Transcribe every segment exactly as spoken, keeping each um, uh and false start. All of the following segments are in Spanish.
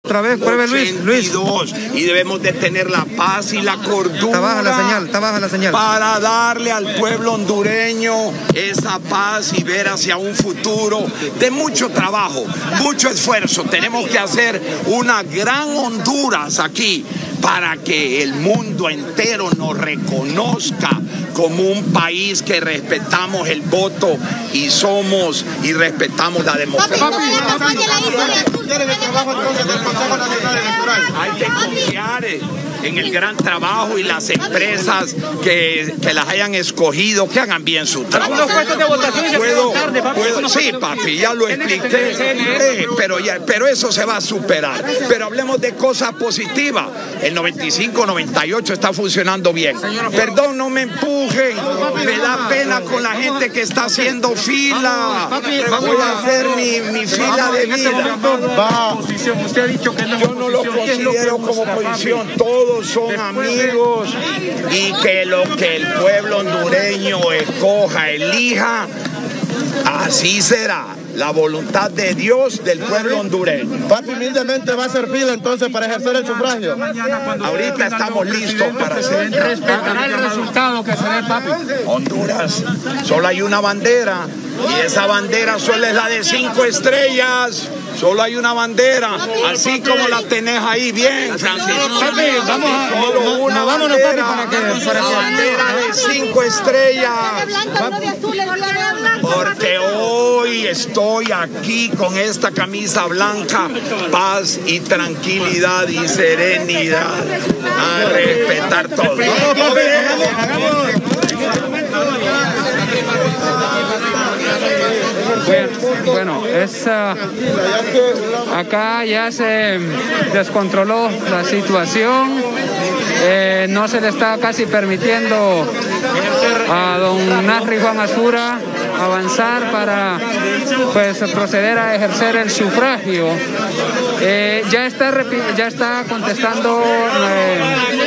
Otra vez, pruebe Luis, Luis. Y debemos de tener la paz y la cordura. Está baja la señal, está baja la señal. Para darle al pueblo hondureño esa paz y ver hacia un futuro de mucho trabajo, mucho esfuerzo. Tenemos que hacer una gran Honduras aquí para que el mundo entero nos reconozca como un país que respetamos el voto y somos y respetamos la democracia. Hay que confiar en el gran trabajo y las empresas que, que las hayan escogido, que hagan bien su trabajo. ¿Puedo, puedo, sí, papi, ya lo expliqué, eh, pero, ya, pero eso se va a superar. Pero hablemos de cosas positivas. El noventa y cinco noventa y ocho está funcionando bien. Perdón, no me empujen. Me da pena con la gente que está haciendo fila. Voy a hacer mi, mi fila de vida. Usted ha dicho que no. Yo no lo considero como oposición. Todos son amigos y que lo que el pueblo hondureño escoja, elija, así será. La voluntad de Dios del pueblo hondureño. Papi, humildemente va a hacer fila entonces para ejercer el sufragio. Ahorita estamos listos para hacer. Respetará el resultado que se dé, papi. Honduras, solo hay una bandera y esa bandera solo es la de cinco estrellas. Solo hay una bandera, así como la tenés ahí, bien, Francisco. Papi, vamos a, solo una no, vámonos, papi, para que, para la que... bandera de cinco estrellas. Porque hoy estoy aquí con esta camisa blanca, paz y tranquilidad y serenidad. A respetar todo. Bueno, es, uh, acá ya se descontroló la situación, eh, no se le está casi permitiendo a don Nasri Juan Azura avanzar para pues proceder a ejercer el sufragio. Eh, ya está ya está contestando eh,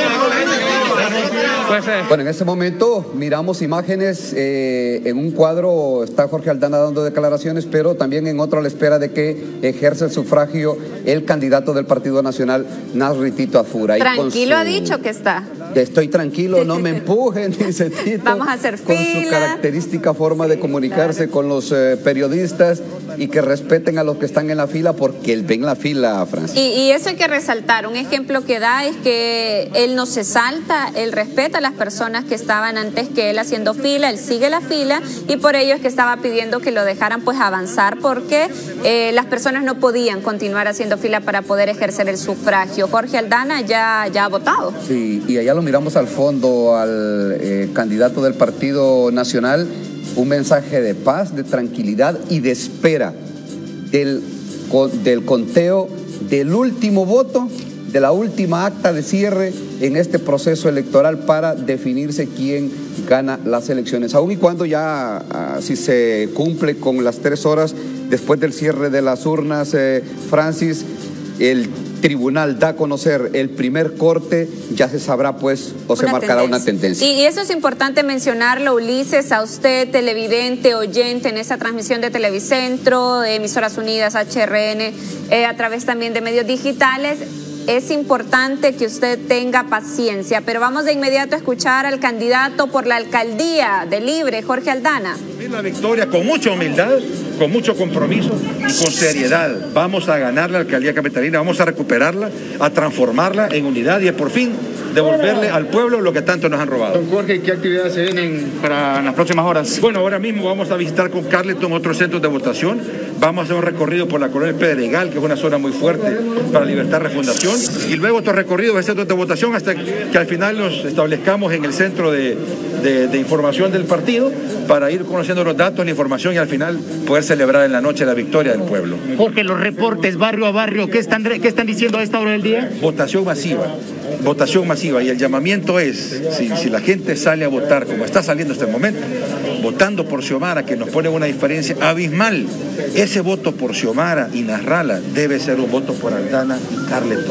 pues, eh. Bueno, en este momento miramos imágenes, eh, en un cuadro está Jorge Aldana dando declaraciones, pero también en otro a la espera de que ejerza el sufragio el candidato del Partido Nacional, Nasri Tito Azura. Tranquilo su... ha dicho que está. Estoy tranquilo, no me empujen, dice Tito. Vamos a hacer fila. Con su característica forma de comunicarse claro. con los eh, periodistas y que respeten a los que están en la fila porque él ve en la fila, Francis. Y, y eso hay que resaltar. Un ejemplo que da es que él no se salta, él respeta a las personas que estaban antes que él haciendo fila, él sigue la fila y por ello es que estaba pidiendo que lo dejaran pues avanzar porque eh, las personas no podían continuar haciendo fila para poder ejercer el sufragio. Jorge Aldana ya, ya ha votado. Sí, y allá lo miramos al fondo al eh, candidato del Partido Nacional, un mensaje de paz, de tranquilidad y de espera del, del conteo del último voto, de la última acta de cierre en este proceso electoral para definirse quién gana las elecciones. Aun y cuando ya, uh, si se cumple con las tres horas después del cierre de las urnas, eh, Francis, el tribunal da a conocer el primer corte, ya se sabrá pues o se marcará una tendencia. Y, y eso es importante mencionarlo, Ulises, a usted, televidente, oyente en esta transmisión de Televicentro, de Emisoras Unidas, H R N, eh, a través también de medios digitales. Es importante que usted tenga paciencia, pero vamos de inmediato a escuchar al candidato por la alcaldía de Libre, Jorge Aldana. La victoria con mucha humildad, con mucho compromiso y con seriedad. Vamos a ganar la alcaldía capitalina, vamos a recuperarla, a transformarla en unidad y a por fin devolverle al pueblo lo que tanto nos han robado. Don Jorge, ¿qué actividades se vienen para las próximas horas? Bueno, ahora mismo vamos a visitar con Carleton otros centros de votación. Vamos a hacer un recorrido por la colonia Pedregal, que es una zona muy fuerte para Libertad Refundación, y luego otro recorrido de centros de votación hasta que al final nos establezcamos en el centro de, de, de información del partido para ir conociendo los datos, la información y al final poder celebrar en la noche la victoria del pueblo. Jorge, los reportes barrio a barrio, ¿qué están, qué están diciendo a esta hora del día? Votación masiva, votación masiva, y el llamamiento es, si, si la gente sale a votar como está saliendo hasta el momento, votando por Xiomara, que nos pone una diferencia abismal, ese voto por Xiomara y Nasralla debe ser un voto por Aldana y Carleton.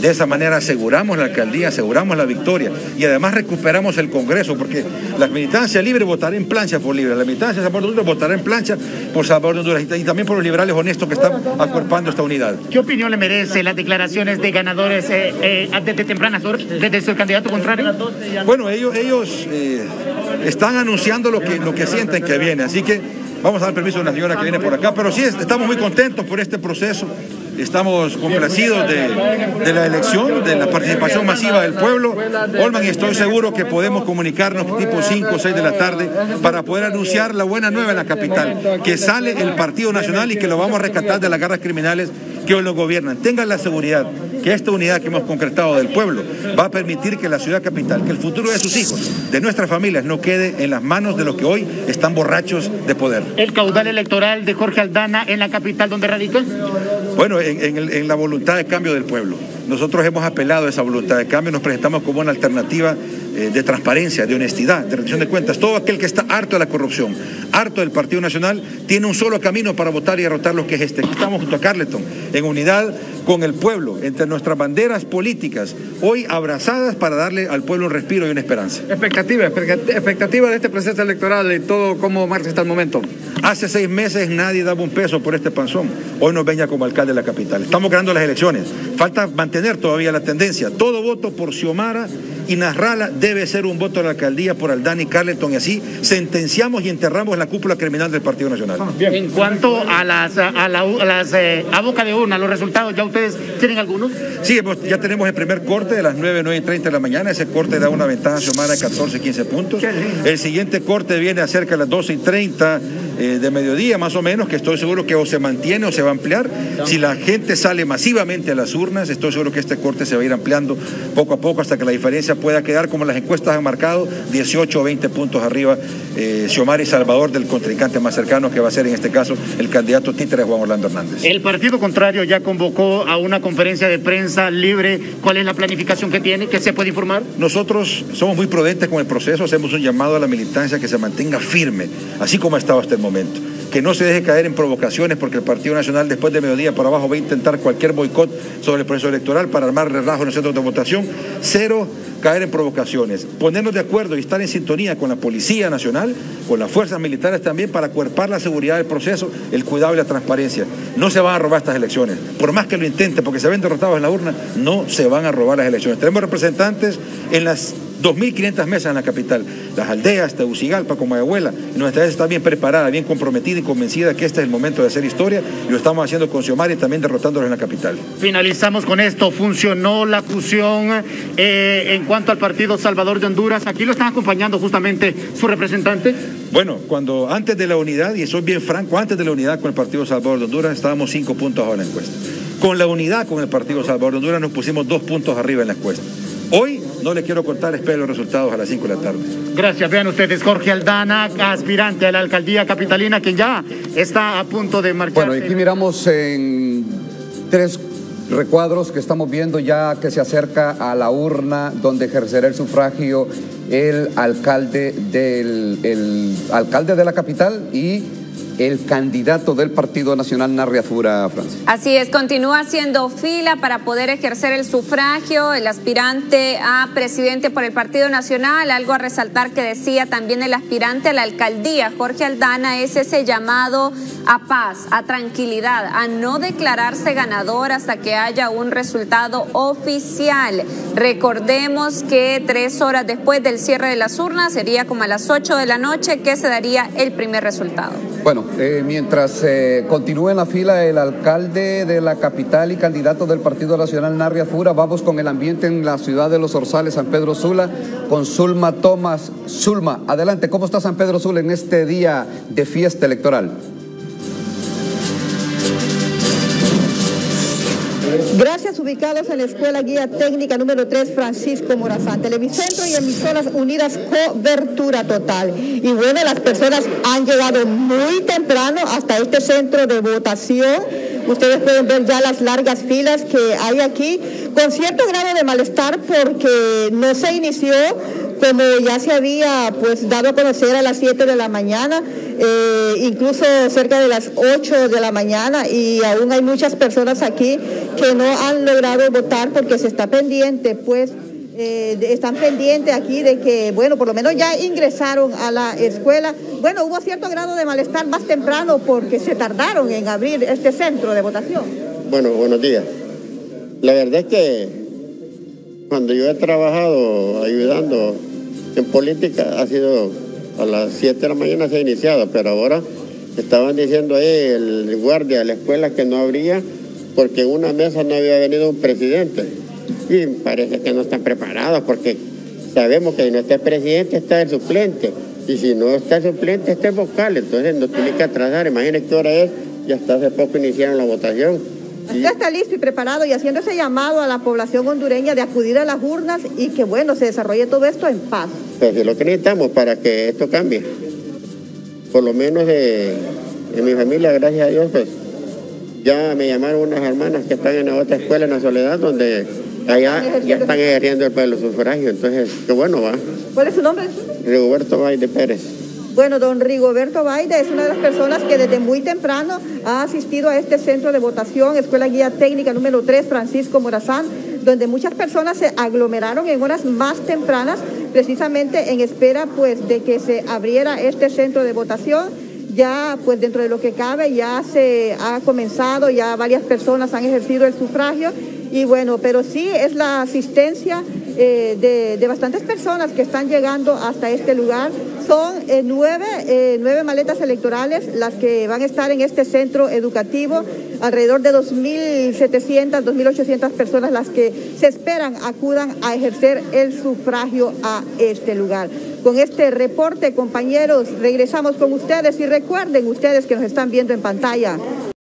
De esa manera aseguramos la alcaldía, aseguramos la victoria y además recuperamos el Congreso, porque la militancia libre votará en plancha por libre, la militancia de Salvador de Honduras votará en plancha por Salvador de Honduras y también por los liberales honestos que están acuerpando esta unidad. ¿Qué opinión le merece las declaraciones de ganadores eh, eh, desde tempranas horas, desde su candidato contrario? Bueno, ellos, ellos eh, están anunciando lo que, lo que sienten que viene, así que vamos a dar permiso a una señora que viene por acá, pero sí estamos muy contentos por este proceso. Estamos complacidos de, de la elección, de la participación masiva del pueblo. Olman, y estoy seguro que podemos comunicarnos tipo cinco o seis de la tarde para poder anunciar la buena nueva en la capital, que sale el Partido Nacional y que lo vamos a rescatar de las garras criminales que hoy lo gobiernan. Tengan la seguridad que esta unidad que hemos concretado del pueblo va a permitir que la ciudad capital, que el futuro de sus hijos, de nuestras familias, no quede en las manos de los que hoy están borrachos de poder. ¿El caudal electoral de Jorge Aldana en la capital donde radica? Bueno, en, en, el, en la voluntad de cambio del pueblo. Nosotros hemos apelado a esa voluntad de cambio, nos presentamos como una alternativa eh, de transparencia, de honestidad, de rendición de cuentas. Todo aquel que está harto de la corrupción, harto del Partido Nacional, tiene un solo camino para votar y derrotar lo que es este. Aquí estamos junto a Carleton, en unidad con el pueblo, entre nuestras banderas políticas, hoy abrazadas para darle al pueblo un respiro y una esperanza. Expectativa, expectativa de este proceso electoral y todo cómo marcha hasta el momento. Hace seis meses nadie daba un peso por este panzón. Hoy nos venga como alcalde de la capital. Estamos ganando las elecciones. Falta mantener todavía la tendencia. Todo voto por Xiomara y Nasralla debe ser un voto a la alcaldía por Aldana y Carleton, y así sentenciamos y enterramos la cúpula criminal del Partido Nacional. Bien. En cuanto a las a, la, a las eh, a boca de urna, los resultados, ¿ya ustedes tienen algunos? Sí, hemos, ya tenemos el primer corte de las nueve, nueve y treinta de la mañana. Ese corte da una ventaja a Xiomara de catorce, quince puntos. El siguiente corte viene acerca de las doce y treinta eh, de mediodía, más o menos, que estoy seguro que o se mantiene o se va a ampliar. Si la gente sale masivamente a las urnas, estoy seguro que este corte se va a ir ampliando poco a poco hasta que la diferencia pueda quedar, como las encuestas han marcado, dieciocho o veinte puntos arriba eh, Xiomara y Salvador del contrincante más cercano, que va a ser en este caso el candidato títere Juan Orlando Hernández. El partido contrario ya convocó a una conferencia de prensa libre. ¿Cuál es la planificación que tiene? ¿Qué se puede informar? Nosotros somos muy prudentes con el proceso, hacemos un llamado a la militancia que se mantenga firme, así como ha estado hasta el momento. Que no se deje caer en provocaciones, porque el Partido Nacional después de mediodía por abajo va a intentar cualquier boicot sobre el proceso electoral para armar relajo en los centros de votación. Cero caer en provocaciones, ponernos de acuerdo y estar en sintonía con la Policía Nacional, con las fuerzas militares también, para acuerpar la seguridad del proceso, el cuidado y la transparencia. No se van a robar estas elecciones, por más que lo intenten, porque se ven derrotados en la urna, no se van a robar las elecciones. Tenemos representantes en las dos mil quinientas mesas en la capital, las aldeas, Tegucigalpa, Comayagüela, y nuestra vez está bien preparada, bien comprometida y convencida que este es el momento de hacer historia, y lo estamos haciendo con Xiomara y también derrotándolos en la capital. Finalizamos con esto. ¿Funcionó la fusión eh, en cuanto al Partido Salvador de Honduras? Aquí lo están acompañando justamente su representante. Bueno, cuando antes de la unidad, y soy bien franco, antes de la unidad con el Partido Salvador de Honduras estábamos cinco puntos abajo en la encuesta. Con la unidad con el Partido Salvador de Honduras nos pusimos dos puntos arriba en la encuesta. Hoy no le quiero contar, espero los resultados a las cinco de la tarde. Gracias. Vean ustedes, Jorge Aldana, aspirante a la alcaldía capitalina, quien ya está a punto de marchar. Bueno, aquí miramos en tres recuadros que estamos viendo ya que se acerca a la urna donde ejercerá el sufragio el alcalde del el alcalde de la capital y el candidato del Partido Nacional, Narria Fura, Francia. Así es, continúa haciendo fila para poder ejercer el sufragio, el aspirante a presidente por el Partido Nacional. Algo a resaltar que decía también el aspirante a la alcaldía, Jorge Aldana, es ese llamado a paz, a tranquilidad, a no declararse ganador hasta que haya un resultado oficial. Recordemos que tres horas después del cierre de las urnas, sería como a las ocho de la noche, que se daría el primer resultado. Bueno, eh, mientras eh, continúe en la fila el alcalde de la capital y candidato del Partido Nacional, Narria Fura, vamos con el ambiente en la ciudad de Los Orzales, San Pedro Sula, con Zulma Tomás. Zulma, adelante, ¿cómo está San Pedro Sula en este día de fiesta electoral? Gracias, ubicados en la Escuela Guía Técnica número tres, Francisco Morazán, Televicentro y emisoras unidas, cobertura total. Y bueno, las personas han llegado muy temprano hasta este centro de votación. Ustedes pueden ver ya las largas filas que hay aquí, con cierto grado de malestar porque no se inició como ya se había pues dado a conocer a las siete de la mañana, eh, incluso cerca de las ocho de la mañana, y aún hay muchas personas aquí que no han logrado votar porque se está pendiente, pues eh, están pendientes aquí de que, bueno, por lo menos ya ingresaron a la escuela. Bueno, hubo cierto grado de malestar más temprano porque se tardaron en abrir este centro de votación. Bueno, buenos días. La verdad es que cuando yo he trabajado ayudando en política ha sido a las siete de la mañana se ha iniciado, pero ahora estaban diciendo ahí el guardia de la escuela que no abría porque en una mesa no había venido un presidente. Y parece que no están preparados porque sabemos que si no está el presidente está el suplente. Y si no está el suplente está el vocal. Entonces nos tiene que atrasar. Imagínense qué hora es. Y hasta hace poco iniciaron la votación. Usted está listo y preparado y haciendo ese llamado a la población hondureña de acudir a las urnas y que, bueno, se desarrolle todo esto en paz. Pues es lo que necesitamos para que esto cambie. Por lo menos de, de mi familia, gracias a Dios, pues ya me llamaron unas hermanas que están en la otra escuela en la Soledad, donde allá ya están ejerciendo el pueblo sufragio. Entonces, qué bueno va. ¿Cuál es su nombre? Rigoberto Baide Pérez. Bueno, don Rigoberto Baide es una de las personas que desde muy temprano ha asistido a este centro de votación, Escuela Guía Técnica número tres, Francisco Morazán, donde muchas personas se aglomeraron en horas más tempranas, precisamente en espera pues de que se abriera este centro de votación. Ya pues dentro de lo que cabe ya se ha comenzado, ya varias personas han ejercido el sufragio y bueno, pero sí es la asistencia eh, de, de bastantes personas que están llegando hasta este lugar. Son eh, nueve, eh, nueve maletas electorales las que van a estar en este centro educativo, alrededor de dos mil setecientas, dos mil ochocientas personas las que se esperan acudan a ejercer el sufragio a este lugar. Con este reporte, compañeros, regresamos con ustedes y recuerden ustedes que nos están viendo en pantalla,